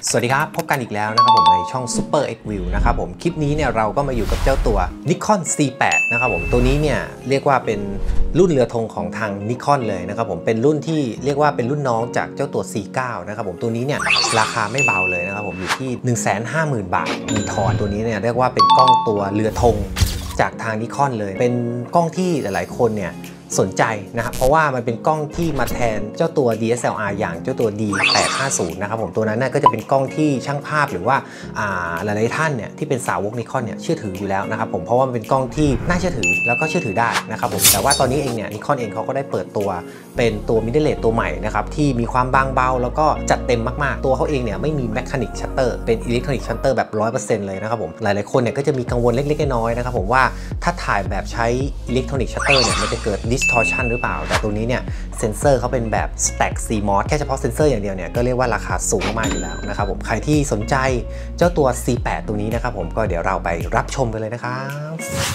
สวัสดีครับพบกันอีกแล้วนะครับผมในช่อง Super X View นะครับผมคลิปนี้เนี่ยเราก็มาอยู่กับเจ้าตัว Nikon C8 นะครับผมตัวนี้เนี่ยเรียกว่าเป็นรุ่นเรือธงของทาง Nikon เลยนะครับผมเป็นรุ่นที่เรียกว่าเป็นรุ่นน้องจากเจ้าตัว C9 นะครับผมตัวนี้เนี่ยราคาไม่เบาเลยนะครับผมอยู่ที่ 150,000 บาทมีทอนตัวนี้เนี่ยเรียกว่าเป็นกล้องตัวเรือธงจากทาง Nikon เลยเป็นกล้องที่หลายๆคนเนี่ยสนใจนะครับเพราะว่ามันเป็นกล้องที่มาแทนเจ้าตัว DSLR อย่างเจ้าตัว D850 นะครับผมตัวนั้นก็จะเป็นกล้องที่ช่างภาพหรือว่าหลายๆท่านเนี่ยที่เป็นสาวก Nikon เนี่ยเชื่อถืออยู่แล้วนะครับผมเพราะว่ามันเป็นกล้องที่น่าเชื่อถือแล้วก็เชื่อถือได้นะครับผมแต่ว่าตอนนี้เองเนี่ย Nikon เองเขาก็ได้เปิดตัวเป็นตัว Mirrorless ตัวใหม่นะครับที่มีความบางเบาแล้วก็จัดเต็มมากๆตัวเขาเองเนี่ยไม่มี Mechanic Shutter เป็น Electronic Shutter แบบ 100% เลยนะครับผมหลายๆคนเนี่ยก็จะมีกังวลเล็กๆน้อยๆนะครับผมว่าถ้าถ่ายแบบใช้ Electronic Shutter เนี่ยมันจะเกิด distortion หรือเปล่าแต่ตัวนี้เนี่ยเซนเซอร์เขาเป็นแบบ Stack CMOS แค่เฉพาะเซนเซอร์อย่างเดียวเนี่ยก็เรียกว่าราคาสูงมากอยู่แล้วนะครับผมใครที่สนใจเจ้าตัว C8 ตัวนี้นะครับผมก็เดี๋ยวเราไปรับชมกันเลยนะครับ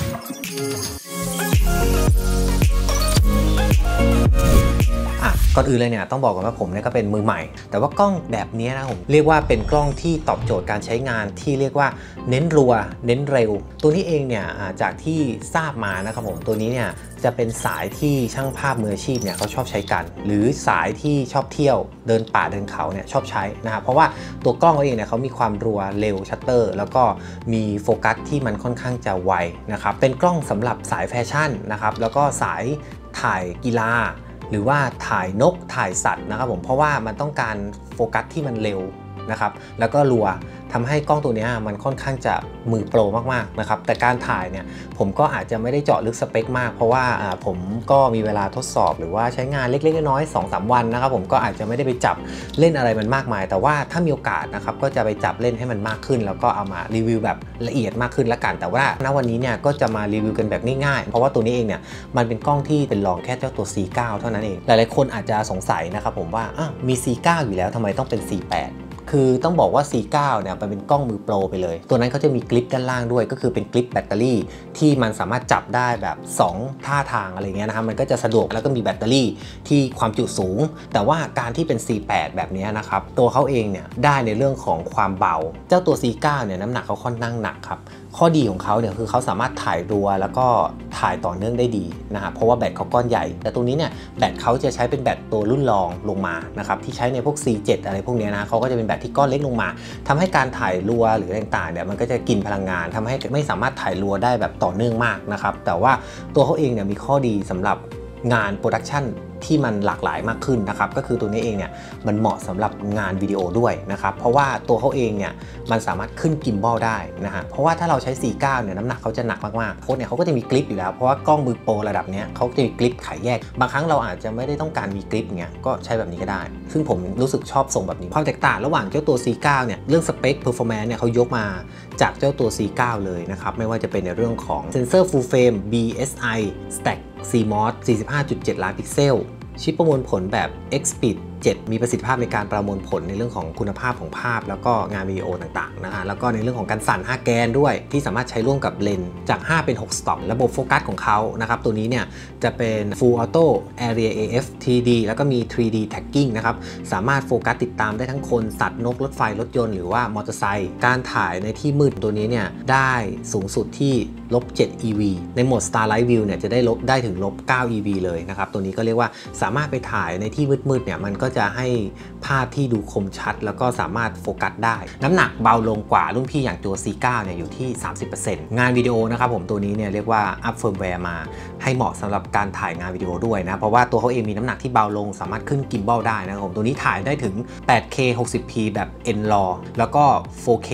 ก่อนอื่นเลยเนี่ยต้องบอกก่อนว่าผมเนี่ยก็เป็นมือใหม่แต่ว่ากล้องแบบนี้นะผมเรียกว่าเป็นกล้องที่ตอบโจทย์การใช้งานที่เรียกว่าเน้นรัวเน้นเร็วตัวนี้เองเนี่ยจากที่ทราบมานะครับผมตัวนี้เนี่ยจะเป็นสายที่ช่างภาพมืออาชีพเนี่ยเขาชอบใช้กันหรือสายที่ชอบเที่ยวเดินป่าเดินเขาเนี่ยชอบใช้นะครับเพราะว่าตัวกล้องเองเนี่ยเขามีความรัวเร็วชัตเตอร์แล้วก็มีโฟกัสที่มันค่อนข้างจะไวนะครับเป็นกล้องสำหรับสายแฟชั่นนะครับแล้วก็สายถ่ายกีฬาหรือว่าถ่ายนกถ่ายสัตว์นะครับผมเพราะว่ามันต้องการโฟกัสที่มันเร็วนะครับแล้วก็รัวทำให้กล้องตัวนี้มันค่อนข้างจะมือโปรมากๆนะครับแต่การถ่ายเนี่ยผมก็อาจจะไม่ได้เจาะลึกสเปคมากเพราะว่าผมก็มีเวลาทดสอบหรือว่าใช้งานเล็กๆน้อยๆ 2-3 วันนะครับผมก็อาจจะไม่ได้ไปจับเล่นอะไรมันมากมายแต่ว่าถ้ามีโอกาสนะครับก็จะไปจับเล่นให้มันมากขึ้นแล้วก็เอามารีวิวแบบละเอียดมากขึ้นละกันแต่ว่าณวันนี้เนี่ยก็จะมารีวิวกันแบบง่ายๆเพราะว่าตัวนี้เองเนี่ยมันเป็นกล้องที่เป็นรองแค่เจ้าตัว C9 เท่านั้นเองหลายๆคนอาจจะสงสัยนะครับผมว่ามี C9 อยู่แล้วทำไมต้องเป็น C8คือต้องบอกว่า C9 เนี่ยมันเป็นกล้องมือโปรไปเลยตัวนั้นเขาจะมีกริปด้านล่างด้วยก็คือเป็นกริปแบตเตอรี่ที่มันสามารถจับได้แบบ2ท่าทางอะไรเงี้ยนะครับมันก็จะสะดวกแล้วก็มีแบตเตอรี่ที่ความจุสูงแต่ว่าการที่เป็น C8 แบบนี้นะครับตัวเขาเองเนี่ยได้ในเรื่องของความเบาเจ้าตัว C9 เนี่ยน้ำหนักเขาค่อนข้างหนักครับข้อดีของเขาเนี่ยคือเขาสามารถถ่ายรัวแล้วก็ถ่ายต่อเนื่องได้ดีนะครับเพราะว่าแบตเขาก้อนใหญ่แต่ตัวนี้เนี่ยแบตเขาจะใช้เป็นแบตตัวรุ่นรองลงมานะครับที่ใช้ในพวก C7 อะไรพวกนี้นะเขาก็จะเป็นแบตที่ก้อนเล็กลงมาทำให้การถ่ายรัวหรืออะไรต่างๆเนี่ยมันก็จะกินพลังงานทำให้ไม่สามารถถ่ายรัวได้แบบต่อเนื่องมากนะครับแต่ว่าตัวเขาเองเนี่ยมีข้อดีสำหรับงานโปรดักชันที่มันหลากหลายมากขึ้นนะครับก็คือตัวนี้เองเนี่ยมันเหมาะสำหรับงานวิดีโอด้วยนะครับเพราะว่าตัวเขาเองเนี่ยมันสามารถขึ้นกิมบอลได้นะฮะเพราะว่าถ้าเราใช้ C9 เนี่ยน้ำหนักเขาจะหนักมากๆโค้ดเนี่ยเขาก็จะมีกริปอยู่แล้วเพราะว่ากล้องมือโปรระดับเนี้ยเขาจะมีกริปขายแยกบางครั้งเราอาจจะไม่ได้ต้องการมีกริปเงี้ยก็ใช้แบบนี้ก็ได้ซึ่งผมรู้สึกชอบทรงแบบนี้ความแตกต่างระหว่างเจ้าตัว C9 เนี่ยเรื่องสเปค performance เนี่ยเขายกมาจากเจ้าตัว C9 เลยนะครับไม่ว่าจะเป็นในเรื่องของเซนเซอร์ full frame BSI Stack CMOS 45.7 ล้านพิกเซลชิปประมวลผลแบบ Xpeed 7 มีประสิทธิภาพในการประมวลผลในเรื่องของคุณภาพของภาพแล้วก็งานวิดีโอต่างๆนะฮะแล้วก็ในเรื่องของการสั่น5แกนด้วยที่สามารถใช้ร่วมกับเลนส์จาก5เป็น6 stop ระบบโฟกัสของเขานะครับตัวนี้เนี่ยจะเป็น Full Auto Area AF 3D แล้วก็มี 3D Tagging นะครับสามารถโฟกัสติดตามได้ทั้งคนสัตว์นกรถไฟรถยนต์หรือว่ามอเตอร์ไซค์การถ่ายในที่มืดตัวนี้เนี่ยได้สูงสุดที่-7 EV ในโหมด Starlight View เนี่ยจะได้ถึง-9 EV เลยนะครับตัวนี้ก็เรียกว่าสามารถไปถ่ายในที่มืดๆเนี่ยมันก็จะให้ภาพที่ดูคมชัดแล้วก็สามารถโฟกัสได้น้ำหนักเบาลงกว่ารุ่นพี่อย่างตัว C9 เนี่ยอยู่ที่ 30% งานวิดีโอนะครับผมตัวนี้เนี่ยเรียกว่าอัพเฟิร์มแวร์มาให้เหมาะสำหรับการถ่ายงานวิดีโอด้วยนะเพราะว่าตัวเขาเองมีน้ำหนักที่เบาลงสามารถขึ้นกิมบอลได้นะครับผมตัวนี้ถ่ายได้ถึง 8K 60p แบบ NRAW แล้วก็ 4K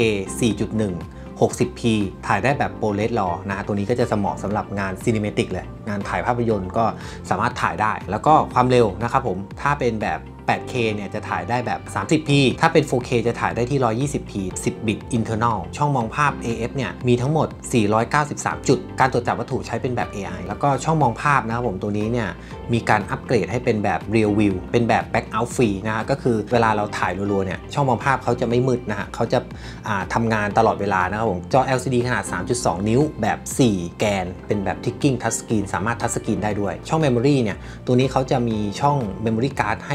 4.160p ถ่ายได้แบบโปรเลสรอนะตัวนี้ก็จะเหมาะสำหรับงานซีนิเมติกเลยงานถ่ายภาพยนตร์ก็สามารถถ่ายได้แล้วก็ความเร็วนะครับผมถ้าเป็นแบบ 8K เนี่ยจะถ่ายได้แบบ 30p ถ้าเป็น 4K จะถ่ายได้ที่ 120p 10 บิต internal ช่องมองภาพ AF เนี่ยมีทั้งหมด493จุดการตรวจจับวัตถุใช้เป็นแบบ AI แล้วก็ช่องมองภาพนะครับผมตัวนี้เนี่ยมีการอัปเกรดให้เป็นแบบ Real View เป็นแบบ Back Out Free นะฮะก็คือเวลาเราถ่ายรัวๆเนี่ยช่องมองภาพเขาจะไม่มืดนะฮะเขาจะทำงานตลอดเวลานะครับผมจอ LCD ขนาด 3.2 นิ้วแบบ4แกนเป็นแบบ Ticking Touch Screen สามารถทัชสกรีนได้ด้วยช่อง Memory เนี่ยตัวนี้เขาจะมีช่อง Memory Card ให้ทั้งหมด2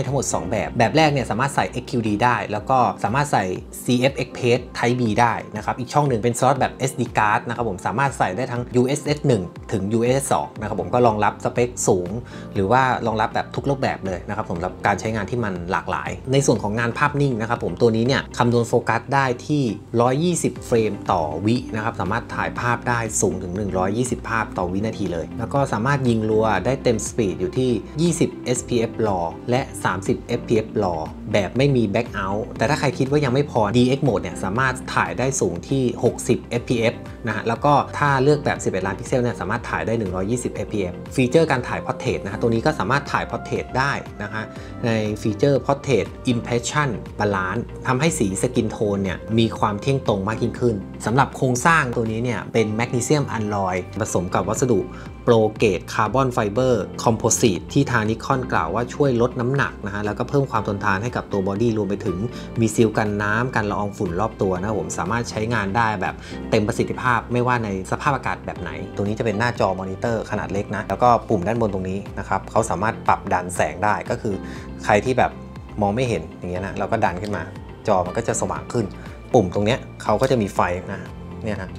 2 แบบแรกเนี่ยสามารถใส่ XQD ได้แล้วก็สามารถใส่ CF Express Type B ได้นะครับอีกช่องหนึ่งเป็นสล็อตแบบ SD card นะครับผมสามารถใส่ได้ทั้ง USS 1 ถึง USS 2 นะครับผมก็รองรับสเปคสูงหรือว่ารองรับแบบทุกรูปแบบเลยนะครับสำหรับการใช้งานที่มันหลากหลายในส่วนของงานภาพนิ่งนะครับผมตัวนี้เนี่ยคำนวณโฟกัสได้ที่120 เฟรมต่อวินะครับสามารถถ่ายภาพได้สูงถึง120 ภาพต่อวินาทีเลยแล้วก็สามารถยิงรัวได้เต็มสปีดอยู่ที่20 fps raw และ30 fps raw แบบไม่มี back out แต่ถ้าใครคิดว่ายังไม่พอ DX mode เนี่ยสามารถถ่ายได้สูงที่60 fps นะฮะแล้วก็ถ้าเลือกแบบ11ล้านพิกเซลเนี่ยสามารถถ่ายได้120 fps ฟีเจอร์การถ่าย portrait นะฮะตัวนี้ก็สามารถถ่าย portrait ได้นะฮะในฟีเจอร์ portrait impression balance ทำให้สีสกินโทนเนี่ยมีความเที่ยงตรงมากยิ่งขึ้นสำหรับโครงสร้างตัวนี้เนี่ยเป็นแมกนีเซียมอัลลอยผสมกับวัสดุโปรเกรดคาร์บอนไฟเบอร์คอมโพสิตที่ทางนิคอนกล่าวว่าช่วยลดน้ำหนักนะฮะแล้วก็เพิ่มความทนทานให้กับตัวบอดี้รวมไปถึงมีซีลกันน้ำกันละอองฝุ่นรอบตัวนะผมสามารถใช้งานได้แบบเต็มประสิทธิภาพไม่ว่าในสภาพอากาศแบบไหนตัวนี้จะเป็นหน้าจอมอนิเตอร์ขนาดเล็กนะแล้วก็ปุ่มด้านบนตรงนี้นะครับเขาสามารถปรับดันแสงได้ก็คือใครที่แบบมองไม่เห็นอย่างเงี้ยนะเราก็ดันขึ้นมาจอมันก็จะสว่างขึ้นปุ่มตรงเนี้ยเขาก็จะมีไฟนะเนี่ยนะ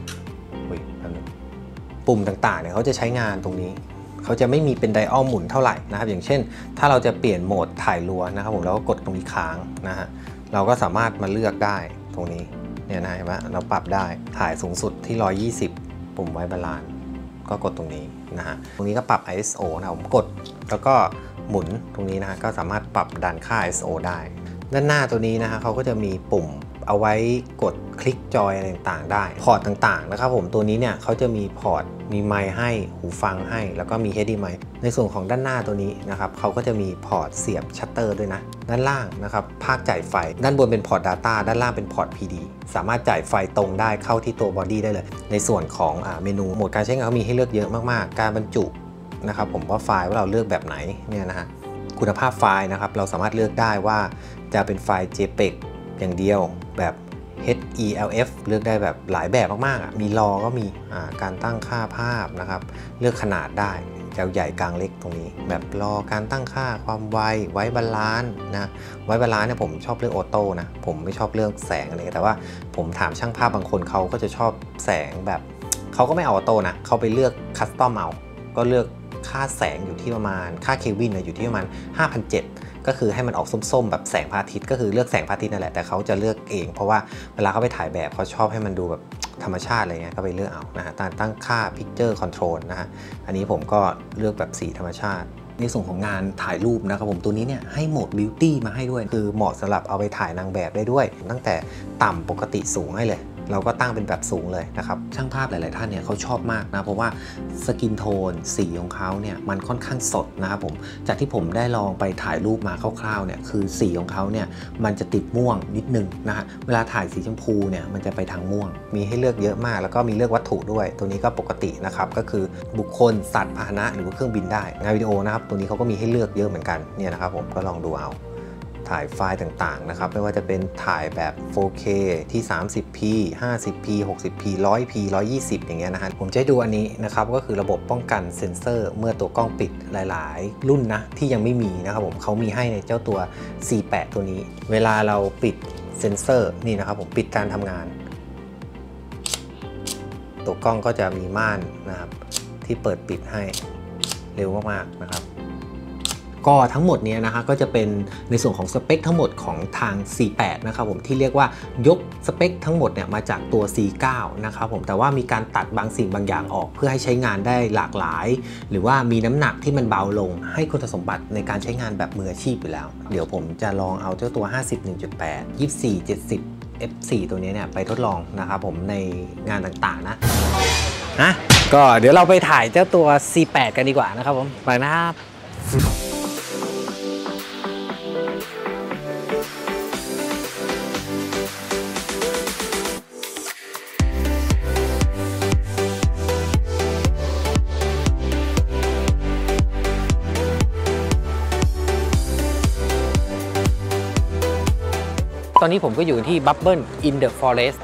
ปุ่มต่างๆเนี่ยเขาจะใช้งานตรงนี้เขาจะไม่มีเป็นไดอัลหมุนเท่าไหร่นะครับอย่างเช่นถ้าเราจะเปลี่ยนโหมดถ่ายรัวนะครับผมเราก็กดตรงนี้ค้างนะฮะเราก็สามารถมาเลือกได้ตรงนี้เนี่ยนะเห็นไหมเราปรับได้ถ่ายสูงสุดที่120ปุ่มไว้บาลานซ์ก็กดตรงนี้นะฮะตรงนี้ก็ปรับ ISO นะผมกดแล้วก็หมุนตรงนี้นะฮะก็สามารถปรับดันค่า ISO ได้ด้านหน้าตัวนี้นะฮะเขาก็จะมีปุ่มเอาไว้กดคลิกจอยอะไรต่างๆได้พอร์ตต่างๆนะครับผมตัวนี้เนี่ยเขาจะมีพอร์ตมีไมค์ให้หูฟังให้แล้วก็มี HDMI ในส่วนของด้านหน้าตัวนี้นะครับเขาก็จะมีพอร์ตเสียบชัตเตอร์ด้วยนะด้านล่างนะครับภาคจ่ายไฟด้านบนเป็นพอร์ต Data ด้านล่างเป็นพอร์ต PD สามารถจ่ายไฟตรงได้เข้าที่ตัวบอดี้ได้เลยในส่วนของเมนูโหมดการใช้งานเขามีให้เลือกเยอะมากๆการบรรจุนะครับผมว่าไฟล์ว่าเราเลือกแบบไหนเนี่ยนะฮะคุณภาพไฟล์นะครับเราสามารถเลือกได้ว่าจะเป็นไฟล์ JPEG อย่างเดียวแบบ HELF เลือกได้แบบหลายแบบมากๆมีรอก็มีการตั้งค่าภาพนะครับเลือกขนาดได้ยาวใหญ่กลางเล็กตรงนี้แบบรอการตั้งค่าความไวไว้บาลานซ์นะไว้บาลานซ์เนี่ยผมชอบเลือกออโต้นะผมไม่ชอบเลือกแสงอะไรแต่ว่าผมถามช่างภาพบางคนเขาก็จะชอบแสงแบบเขาก็ไม่เอาออโต้นะเขาไปเลือกคัสตอมเอาก็เลือกค่าแสงอยู่ที่ประมาณค่าเคลวินอยู่ที่ประมาณ 5,700 ก็คือให้มันออกส้มๆแบบแสงพระอาทิตย์ก็คือเลือกแสงพระอาทิตย์นั่นแหละแต่เขาจะเลือกเองเพราะว่าเวลาเขาไปถ่ายแบบเขาชอบให้มันดูแบบธรรมชาติอะไรเงี้ยก็ไปเลือกเอานะฮะตั้งค่า Picture Control นะฮะอันนี้ผมก็เลือกแบบสีธรรมชาติในส่วนของงานถ่ายรูปนะครับผมตัวนี้เนี่ยให้โหมด Beauty มาให้ด้วยคือเหมาะสำหรับเอาไปถ่ายนางแบบได้ด้วยตั้งแต่ต่ำปกติสูงให้เลยเราก็ตั้งเป็นแบบสูงเลยนะครับช่างภาพหลายๆท่านเนี่ยเขาชอบมากนะเพราะว่าสกินโทนสีของเขาเนี่ยมันค่อนข้างสดนะครับผมจากที่ผมได้ลองไปถ่ายรูปมาคร่าวๆเนี่ยคือสีของเขาเนี่ยมันจะติดม่วงนิดนึงนะฮะเวลาถ่ายสีชมพูเนี่ยมันจะไปทางม่วงมีให้เลือกเยอะมากแล้วก็มีเลือกวัตถุด้วยตัวนี้ก็ปกตินะครับก็คือบุคคลสัตว์พาหนะหรือว่าเครื่องบินได้งานวิดีโอนะครับตัวนี้เขาก็มีให้เลือกเยอะเหมือนกันเนี่ยนะครับผมก็ลองดูเอาถ่ายไฟล์ต่างๆนะครับไม่ว่าจะเป็นถ่ายแบบ 4K ที่ 30p 50p 60p 100p 120อย่างเงี้ยนะฮะผมจะให้ดูอันนี้นะครับก็คือระบบป้องกันเซ็นเซอร์เมื่อตัวกล้องปิดหลายๆรุ่นนะที่ยังไม่มีนะครับผมเขามีให้ในเจ้าตัว C8 ตัวนี้เวลาเราปิดเซ็นเซอร์นี่นะครับผมปิดการทำงานตัวกล้องก็จะมีม่านนะครับที่เปิดปิดให้เร็วมากๆนะครับก็ทั้งหมดนี้นะคะก็จะเป็นในส่วนของสเปคทั้งหมดของทาง C8 นะครับผมที่เรียกว่ายกสเปคทั้งหมดเนี่ยมาจากตัว C9 นะครับผมแต่ว่ามีการตัดบางสิ่งบางอย่างออกเพื่อให้ใช้งานได้หลากหลายหรือว่ามีน้ำหนักที่มันเบาลงให้คุณสมบัติในการใช้งานแบบมืออาชีพอยู่แล้วเดี๋ยวผมจะลองเอาเจ้าตัว 50 1.8 24 70 F4 ตัวนี้เนี่ยไปทดลองนะครับผมในงานต่างๆนะก็เดี๋ยวเราไปถ่ายเจ้าตัว C8 กันดีกว่านะครับผมไปนะครับตอนนี้ผมก็อยู่ที่ Bubble in the Forest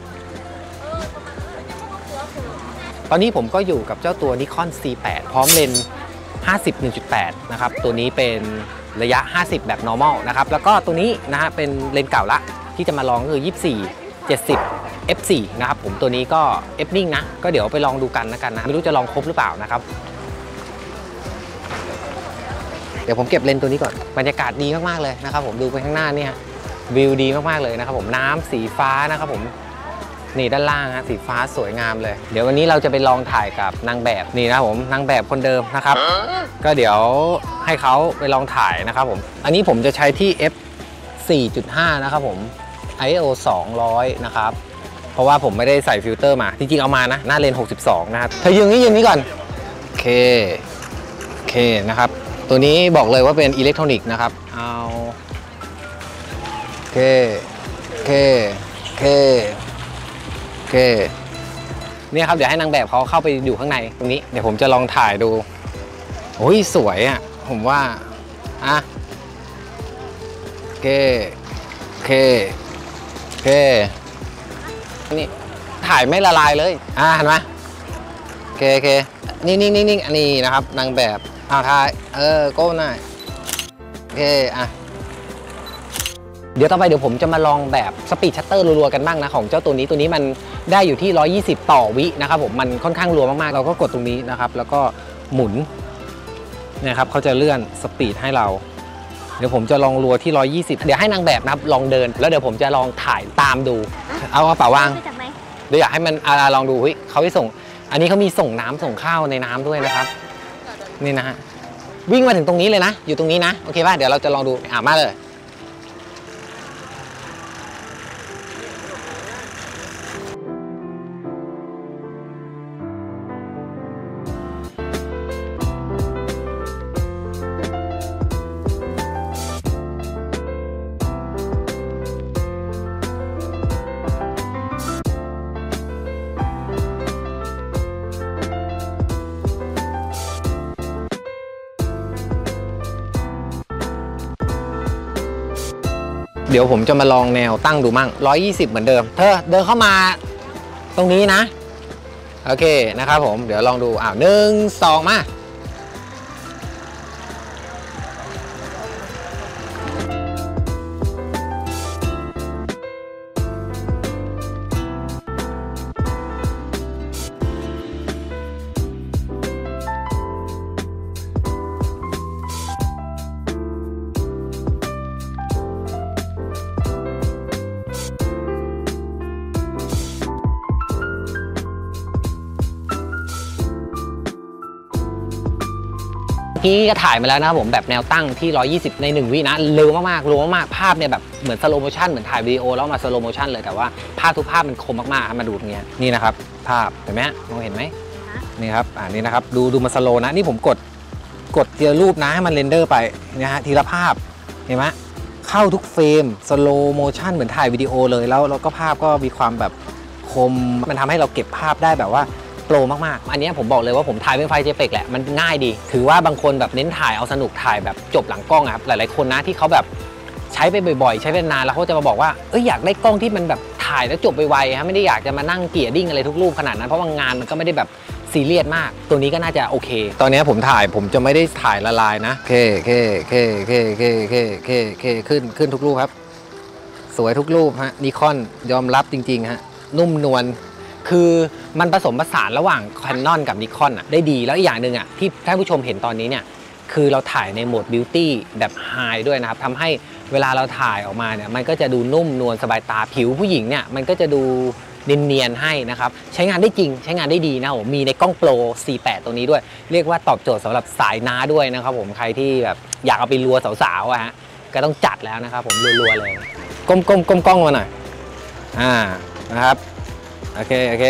ตอนนี้ผมก็อยู่กับเจ้าตัว Nikon C8 พร้อมเลนส์ 50 1.8 นะครับตัวนี้เป็นระยะ50แบบ normal นะครับแล้วก็ตัวนี้นะฮะเป็นเลนส์เก่าละที่จะมาลองก็คือ24 70 f4 นะครับผมตัวนี้ก็ f นิ่งนะก็เดี๋ยวไปลองดูกันนะไม่รู้จะลองครบหรือเปล่านะครับเดี๋ยวผมเก็บเลนส์ตัวนี้ก่อนบรรยากาศดีมากๆเลยนะครับผมดูไปข้างหน้าเนี่ยวิวดีมากๆเลยนะครับผมน้ำสีฟ้านะครับผมนี่ด้านล่างฮะสีฟ้าสวยงามเลยเดี๋ยววันนี้เราจะไปลองถ่ายกับนางแบบนี่นะผมนางแบบคนเดิมนะครับก็เดี๋ยวให้เขาไปลองถ่ายนะครับผมอันนี้ผมจะใช้ที่ f 4.5 นะครับผม ISO 200 นะครับเพราะว่าผมไม่ได้ใส่ฟิลเตอร์มาจริงๆเอามานะหน้าเลนส์62นะครับเธอยืนนี้ก่อนโอเคนะครับตัวนี้บอกเลยว่าเป็นอิเล็กทรอนิกส์นะครับเอาโอเคเนี่ยครับเดี๋ยวให้นางแบบเขาเข้าไปอยู่ข้างในตรงนี้เดี๋ยวผมจะลองถ่ายดูโอ้ยสวยอ่ะผมว่าอ่ะโอเคนี่ถ่ายไม่ละลายเลยเห็นไหมโอเคนี่อันนี้นะครับนางแบบถ่ายก้มหน้าโอเคเดี๋ยวต่อไปเดี๋ยวผมจะมาลองแบบสปีดชัตเตอร์รัวๆกันบ้างนะของเจ้าตัวนี้มันได้อยู่ที่120ต่อวินะครับผมมันค่อนข้างรัวมากๆเราก็กดตรงนี้นะครับแล้วก็หมุนนะครับเขาจะเลื่อนสปีดให้เราเดี๋ยวผมจะลองรัวที่120เดี๋ยวให้นางแบบนะครับลองเดินแล้วเดี๋ยวผมจะลองถ่ายตามดูเอากระเป๋าวางเดี๋ยวอยากให้มันลองดูเขาไปส่งอันนี้เขามีส่งน้ำส่งข้าวในน้ำด้วยนะครับนี่นะฮะวิ่งมาถึงตรงนี้เลยนะอยู่ตรงนี้นะโอเคป่ะเดี๋ยวเราจะลองดูมาเลยเดี๋ยวผมจะมาลองแนวตั้งดูมั่ง120เหมือนเดิมเธอเดินเข้ามาตรงนี้นะโอเคนะครับผมเดี๋ยวลองดู1 2มาเมื่อกี้ก็ถ่ายมาแล้วนะครับผมแบบแนวตั้งที่120ใน1วินะเร็วมากภาพเนี่ยแบบเหมือนสโลโมชั่นเหมือนถ่ายวิดีโอแล้วมาสโลโมชั่นเลยแต่ว่าภาพทุกภาพมันคมมากๆมาดูตรงนี้นี่นะครับภาพเห็นไหมมองเห็นไหมนี่ครับนี่นะครับดูมาสโลนะนี่ผมกดทีละรูปนะให้มันเรนเดอร์ไปนะฮะทีละภาพเห็นไหมเข้าทุกเฟรมสโลโมชั่นเหมือนถ่ายวิดีโอเลยแล้วก็ภาพก็มีความแบบคมมันทำให้เราเก็บภาพได้แบบว่าโปรมากๆอันนี้ผมบอกเลยว่าผมถ่ายเป็นไฟล์ JPEG แหละมันง่ายดีถือว่าบางคนแบบเน้นถ่ายเอาสนุกถ่ายแบบจบหลังกล้องครับหลายๆคนนะที่เขาแบบใช้ไปบ่อยๆใช้เป็นนานแล้วเขาจะมาบอกว่าอยากได้กล้องที่มันแบบถ่ายแล้วจบไวๆฮะไม่ได้อยากจะมานั่งเกลี่ยดิ้งอะไรทุกรูปขนาดนั้นเพราะว่างานมันก็ไม่ได้แบบซีเรียสมากตัวนี้ก็น่าจะโอเคตอนนี้ผมจะไม่ได้ถ่ายละลายนะขึ้นทุกรูปครับสวยทุกรูปฮะนิคอนยอมรับจริงๆฮะนุ่มนวลคือมันผสมผสานระหว่าง Canon กับ Nikon ได้ดีแล้วอีกอย่างหนึ่งที่ท่านผู้ชมเห็นตอนนี้เนี่ยคือเราถ่ายในโหมด Beauty แบบ High ด้วยนะครับทำให้เวลาเราถ่ายออกมาเนี่ยมันก็จะดูนุ่มนวลสบายตาผิวผู้หญิงเนี่ยมันก็จะดูเนียนๆให้นะครับใช้งานได้จริงใช้งานได้ดีนะผมมีในกล้องโปร C8 ตัวนี้ด้วยเรียกว่าตอบโจทย์สำหรับสายน้าด้วยนะครับผมใครที่แบบอยากเอาไปรัวสาวๆฮะก็ต้องจัดแล้วนะครับผมรัวๆเลยก้มกล้องมาหน่อยนะครับโอเคโอ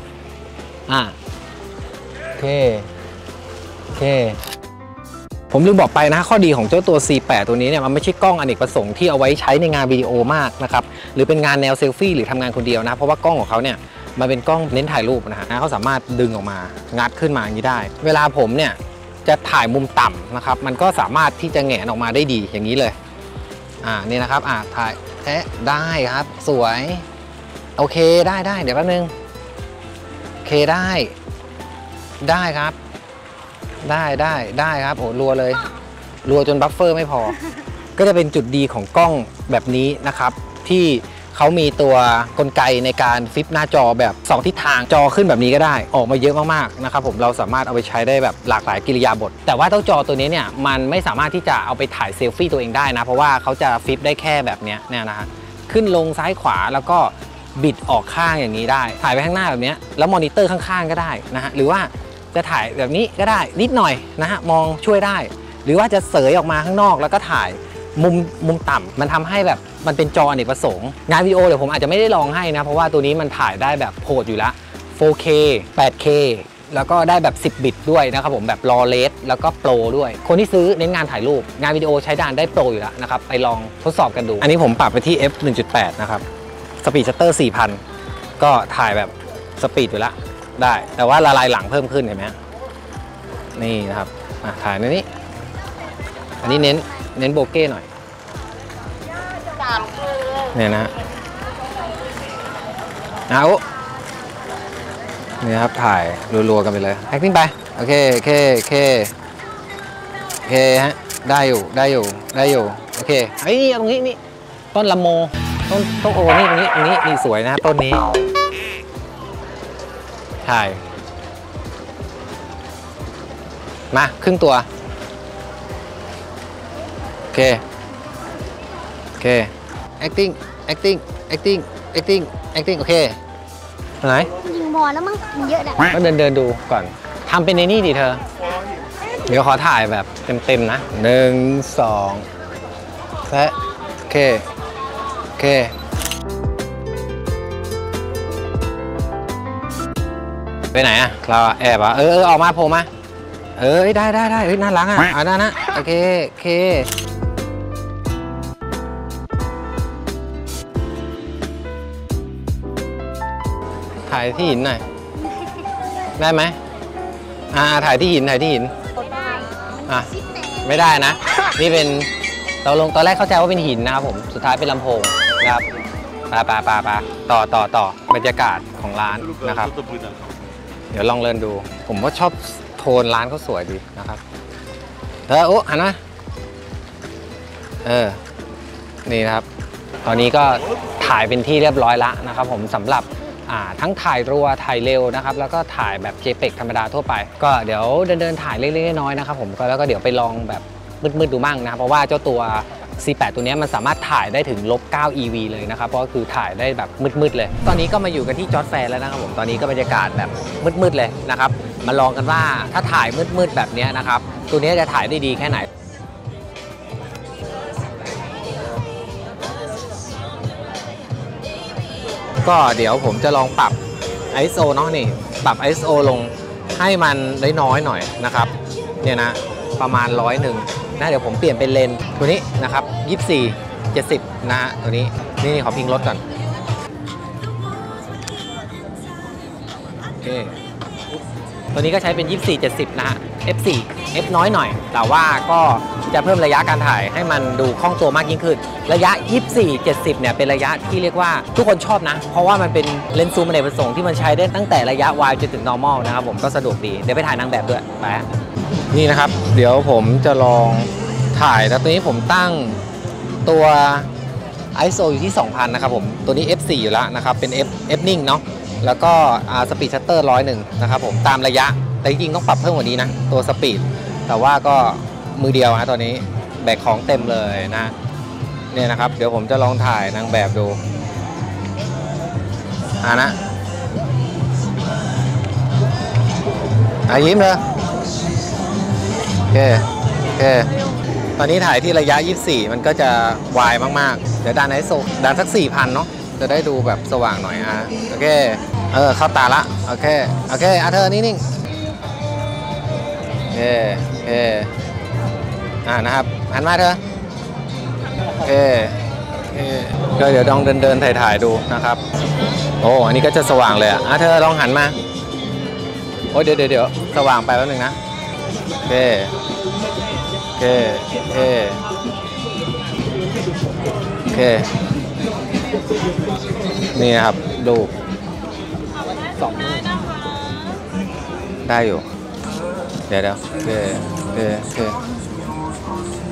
เคผมลืมบอกไปนะข้อดีของเจ้าตัว C8 ตัวนี้เนี่ยมันไม่ใช่กล้องอเนกประสงค์ที่เอาไว้ใช้ในงานวิดีโอมากนะครับหรือเป็นงานแนวเซลฟี่หรือทำงานคนเดียวนะเพราะว่ากล้องของเขาเนี่ยมันเป็นกล้องเน้นถ่ายรูปนะฮะเขาสามารถดึงออกมางัดขึ้นมาอย่างนี้ได้เวลาผมเนี่ยจะถ่ายมุมต่ำนะครับมันก็สามารถที่จะแหงนออกมาได้ดีอย่างนี้เลยนี่นะครับถ่ายได้ครับสวยโอเคได้เดี๋ยวแป๊บนึงโอเคได้ครับได้ครับโอ้รัวเลยรัวจนบัฟเฟอร์ไม่พอ ก็จะเป็นจุดดีของกล้องแบบนี้นะครับที่เขามีตัวกลไกในการฟลิปหน้าจอแบบ2ทิศทางจอขึ้นแบบนี้ก็ได้ออกมาเยอะมากๆนะครับผมเราสามารถเอาไปใช้ได้แบบหลากหลายกิริยาบทแต่ว่าเจ้าจอตัวนี้เนี่ยมันไม่สามารถที่จะเอาไปถ่ายเซลฟี่ตัวเองได้นะเพราะว่าเขาจะฟลิปได้แค่แบบนี้เนี่ยนะฮะขึ้นลงซ้ายขวาแล้วก็บิดออกข้างอย่างนี้ได้ถ่ายไปข้างหน้าแบบนี้แล้วมอนิเตอร์ข้างๆก็ได้นะฮะหรือว่าจะถ่ายแบบนี้ก็ได้นิดหน่อยนะฮะมองช่วยได้หรือว่าจะเสยออกมาข้างนอกแล้วก็ถ่ายมุมต่ำมันทำให้แบบมันเป็นจออเนกประสงค์งานวิดีโอเดี๋ยวผมอาจจะไม่ได้ลองให้นะเพราะว่าตัวนี้มันถ่ายได้แบบโหดอยู่แล้ว 4K 8K แล้วก็ได้แบบ10บิตด้วยนะครับผมแบบรอเลสแล้วก็โปรด้วยคนที่ซื้อเน้นงานถ่ายรูปงานวิดีโอใช้ด้านได้โปรอยู่แล้วนะครับไปลองทดสอบกันดูอันนี้ผมปรับไปที่ f 1.8 นะครับสปีดชัตเตอร์ 4,000 ก็ถ่ายแบบสปีดอยู่แล้วได้แต่ว่าละลายหลังเพิ่มขึ้นเห็นไหมนี่นะครับถ่ายในนี้อันนี้เน้นโบเก้หน่อยเนี่ยนะนี่ครับถ่ายรัวๆกันไปเลยแอคติ้งไปโอเคฮะได้อยู่โอเคไอ้นี่ตรงนี้นี่ต้นละโมต้นโอนี่ตรงนี้นี่สวยนะต้นนี้ถ่ายมาครึ่งตัวโอเคacting โอเคไหนยิงบอลแล้วมั้งเยอะแหละก็เดินดูก่อนทำเป็นในนี่ดิเธอเดี๋ยวขอถ่ายแบบเต็มนะ1 2แซะโอเคไปไหนอะเราแอบอะออกมาโผล่มาได้น่ารักอะได้นะโอเคถ่ายที่หินหน่อยได้ไหมถ่ายที่หินไม่ได้นะนี่เป็นตอนแรกเข้าใจว่าเป็นหินนะครับผมสุดท้ายเป็นลำโพงนะครับปาต่อบรรยากาศของร้านนะครับเดี๋ยวลองเดินดูผมว่าชอบโทนร้านเขาสวยดีนะครับหันมานี่นะครับตอนนี้ก็ถ่ายเป็นที่เรียบร้อยแล้วนะครับผมสำหรับทั้งถ่ายรัวถ่ายเร็วนะครับแล้วก็ถ่ายแบบ JPEG ธรรมดาทั่วไปก็เดี๋ยวเดินถ่ายเล็กๆน้อยๆนะครับผมแล้วก็เดี๋ยวไปลองแบบมืดๆดูมั่งนะเพราะว่าเจ้าตัว C8 ตัวนี้มันสามารถถ่ายได้ถึง-9 EV เลยนะครับเพราะคือถ่ายได้แบบมืดๆเลยตอนนี้ก็มาอยู่กันที่จอร์จแฟร์แล้วนะครับผมตอนนี้ก็บรรยากาศแบบมืดๆเลยนะครับมาลองกันว่าถ้าถ่ายมืดๆแบบนี้นะครับตัวนี้จะถ่ายได้ดีแค่ไหนก็เดี๋ยวผมจะลองปรับ ISO เนาะนี่ปรับ ISO ลงให้มันน้อยหน่อยนะครับเนี่ยนะประมาณ100นะเดี๋ยวผมเปลี่ยนเป็นเลนตัวนี้นะครับ24 70นะฮะตัวนี้นี่ขอพิงรถก่อนโอเคตัวนี้ก็ใช้เป็น24 70นะฮะ f4 f น้อยหน่อยแต่ว่าก็จะเพิ่มระยะการถ่ายให้มันดูคล่องตัวมากยิ่งขึ้นระยะ24 70เนี่ยเป็นระยะที่เรียกว่าทุกคนชอบนะเพราะว่ามันเป็นเลนส์ซูมอเนกประสงค์ที่มันใช้ได้ตั้งแต่ระยะ wide จนถึง normal นะครับผมก็สะดวกดีเดี๋ยวไปถ่ายนางแบบด้วยไปนี่นะครับเดี๋ยวผมจะลองถ่ายแล้วตัวนี้ผมตั้งตัว ISO อยู่ที่ 2000 นะครับผมตัวนี้ f4 อยู่แล้วนะครับเป็น f นิ่งเนาะแล้วก็สปีดชัตเตอร์101นะครับผมตามระยะแต่จริงๆต้องปรับเพิ่มกว่านี้นะตัวสปีดแต่ว่าก็มือเดียวฮะตอนนี้แบกของเต็มเลยนะเนี่ยนะครับเดี๋ยวผมจะลองถ่ายนางแบบดูนะยิ้มเลยโอเคตอนนี้ถ่ายที่ระยะ24มันก็จะวายมากๆเดี๋ยวดันISOดันสัก 4,000 เนาะจะได้ดูแบบสว่างหน่อยโอเคเข้าตาละโอเคเธอนิ่งโอเคนะครับหันมาเธอโอเคก็เดี๋ยวลองเดินถ่ายดูนะครับโอ้อันนี้ก็จะสว่างเลยเธอลองหันมาโอ้เดี๋ยวสว่างไปแล้วนึงนะโอเคนี่ครับดูได้อยู่เดี๋ยวโอเค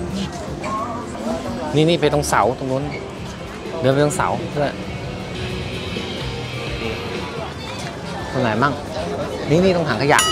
นี่ไปตรงเสาตรงนู้นเดินไปตรงเสาเพื่อตรงไหนมั่งนี่ตรงถังขยะ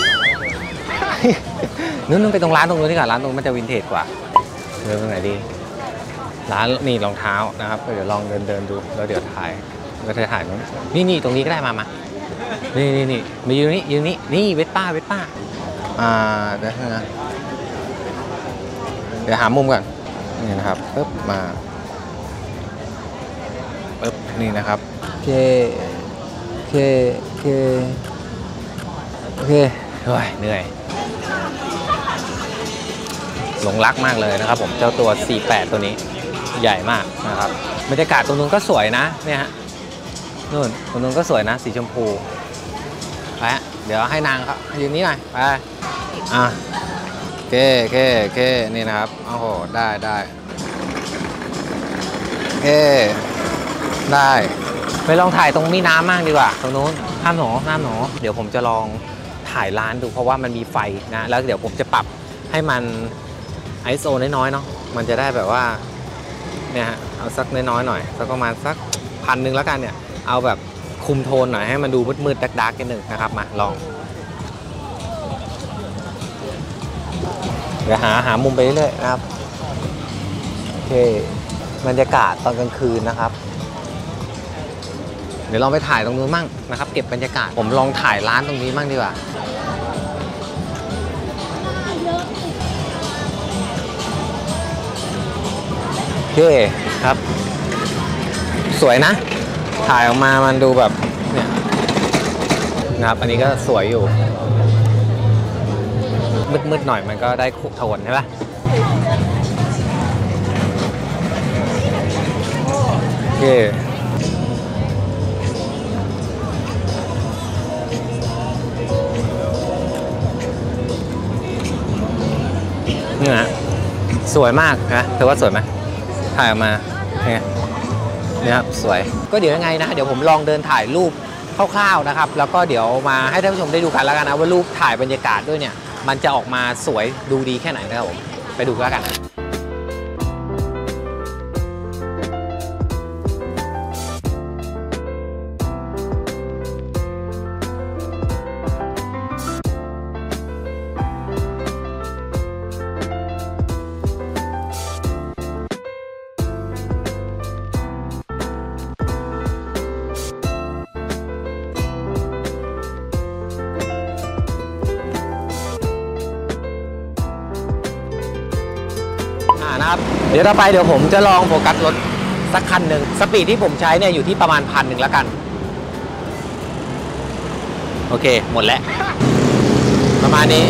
นู้นไปตรงร้านตรงนู้นดีกว่าร้านตรงมันจะวินเทจกว่าเดินตรงไหนดีร้านนี่รองเท้านะครับเดี๋ยวลองเดินดูแล้วเดี๋ยวถ่ายก็จะถ่ายนู้นนี่ตรงนี้ก็ได้มานี่มายืนนี่เวสป้าเดี๋ยวหามุมก่อนนี่นะครับปึ๊บมาปึ๊บนี่นะครับโอเคเฮ้ยเหนื่อยหลงรักมากเลยนะครับผมเจ้าตัว 48 ตัวนี้ใหญ่มากนะครับบรรยากาศตรงนู้นก็สวยนะเนี่ยฮะนู่นตรงนู้นก็สวยนะสีชมพูไปเดี๋ยวให้นางเขายืนนี้หน่อยไปเคนี่นะครับโอ้โหได้ได้ไปลองถ่ายตรงมีน้ำมั่งดีกว่าตรงนู้นน้ำหนอเดี๋ยวผมจะลองถ่ายร้านดูเพราะว่ามันมีไฟนะแล้วเดี๋ยวผมจะปรับให้มันISO น้อยๆเนาะมันจะได้แบบว่าเนี่ยฮะเอาสักน้อยๆหน่อยสักประมาณสัก1,000แล้วกันเนี่ยเอาแบบคุมโทนหน่อยให้มันดูมืดๆดักๆกันหนึ่งนะครับมาลองเดี๋ยวหามุมไปเรื่อยๆนะครับโอเคบรรยากาศตอนกลางคืนนะครับเดี๋ยวลองไปถ่ายตรงนู้นมั่งนะครับเก็บบรรยากาศผมลองถ่ายร้านตรงนี้มั่งดีกว่าโอเคครับสวยนะถ่ายออกมามันดูแบบเนี่ยนะครับอันนี้ก็สวยอยู่มืดๆหน่อยมันก็ได้โทนใช่ปะโอเคนี่นะสวยมากนะเธอว่าสวยไหมถ่ายออกมาเนี่ยครับสวยก็เดี๋ยวยังไงนะเดี๋ยวผมลองเดินถ่ายรูปคร่าวๆนะครับแล้วก็เดี๋ยวมาให้ท่านผู้ชมได้ดูกันแล้วกันนะว่ารูปถ่ายบรรยากาศด้วยเนี่ยมันจะออกมาสวยดูดีแค่ไหนนะครับผมไปดูกันนะนะครับเดี๋ยวต่อไปเดี๋ยวผมจะลองโฟกัสรถสักคันหนึ่งสปีดที่ผมใช้เนี่ยอยู่ที่ประมาณ1,000แล้วกันโอเคหมดแล้วประมาณนี้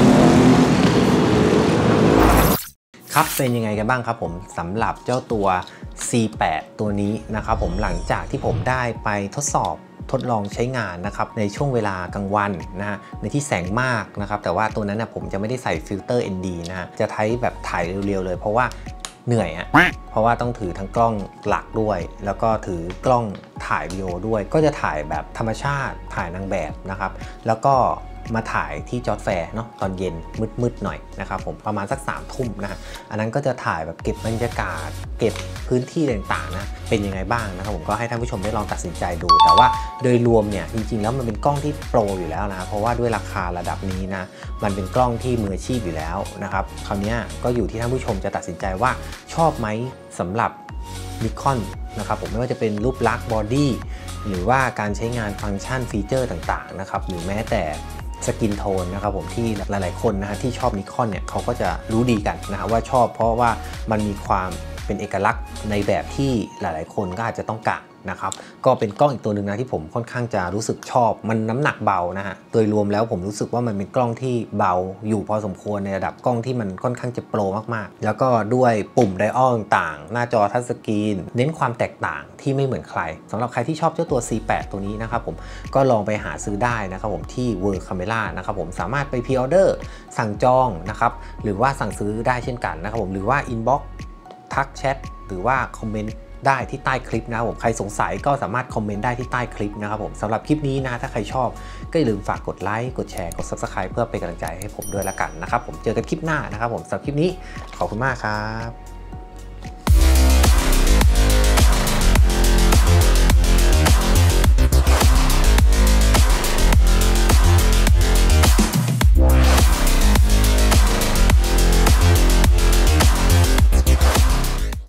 ครับเป็นยังไงกันบ้างครับผมสำหรับเจ้าตัว C8 ตัวนี้นะครับผมหลังจากที่ผมได้ไปทดลองใช้งานนะครับในช่วงเวลากลางวันนะฮะในที่แสงมากนะครับแต่ว่าตัวนั้นนะผมจะไม่ได้ใส่ฟิลเตอร์ ND นะฮะจะใช้แบบถ่ายเรียวๆเลยเพราะว่าเหนื่อยอะเพราะว่าต้องถือทั้งกล้องหลักด้วยแล้วก็ถือกล้องถ่ายวิดีโอด้วยก็จะถ่ายแบบธรรมชาติถ่ายนางแบบนะครับแล้วก็มาถ่ายที่จอร์จแฟร์เนาะตอนเย็นมืดๆหน่อยนะครับผมประมาณสัก3 ทุ่มนะฮะอันนั้นก็จะถ่ายแบบเก็บบรรยากาศเก็บพื้นที่ต่างๆนะเป็นยังไงบ้างนะครับผมก็ให้ท่านผู้ชมได้ลองตัดสินใจดูแต่ว่าโดยรวมเนี่ยจริงๆแล้วมันเป็นกล้องที่โปรอยู่แล้วนะเพราะว่าด้วยราคาระดับนี้นะมันเป็นกล้องที่มืออาชีพอยู่แล้วนะครับคราวนี้ก็อยู่ที่ท่านผู้ชมจะตัดสินใจว่าชอบไหมสำหรับ Nikon นะครับผมไม่ว่าจะเป็นรูปลักษณ์บอดี้หรือว่าการใช้งานฟังก์ชันฟีเจอร์ต่างๆนะครับหรือแม้แต่สกินโทนนะครับผมที่หลายๆคนนะฮะที่ชอบนิคอนเนี่ยเขาก็จะรู้ดีกันนะฮะว่าชอบเพราะว่ามันมีความเป็นเอกลักษณ์ในแบบที่หลายๆคนก็อาจจะต้องการนะครับก็เป็นกล้องอีกตัวหนึ่งนะที่ผมค่อนข้างจะรู้สึกชอบมันน้ำหนักเบานะฮะโดยรวมแล้วผมรู้สึกว่ามันเป็นกล้องที่เบาอยู่พอสมควรในระดับกล้องที่มันค่อนข้างจะโปรมากๆแล้วก็ด้วยปุ่มไดออลต่างๆหน้าจอทัชสกรีนเน้นความแตกต่างที่ไม่เหมือนใครสำหรับใครที่ชอบเจ้าตัว C8 ตัวนี้นะครับผมก็ลองไปหาซื้อได้นะครับผมที่ World Camera นะครับผมสามารถไปพรีออเดอร์สั่งจองนะครับหรือว่าสั่งซื้อได้เช่นกันนะครับผมหรือว่าอินบ็อกซ์ทักแชทหรือว่าคอมเมนต์ได้ที่ใต้คลิปนะครับผมใครสงสัยก็สามารถคอมเมนต์ได้ที่ใต้คลิปนะครับผมสำหรับคลิปนี้นะถ้าใครชอบก็อย่าลืมฝากกดไลค์กดแชร์กด Subscribe เพื่อเป็นกำลังใจให้ผมด้วยละกันนะครับผมเจอกันคลิปหน้านะครับผมสำหรับคลิปนี้ขอบคุณมากครับ